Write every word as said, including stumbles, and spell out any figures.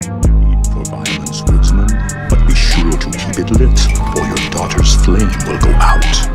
Need for violence, woodsman, but be sure to keep it lit, or your daughter's flame will go out.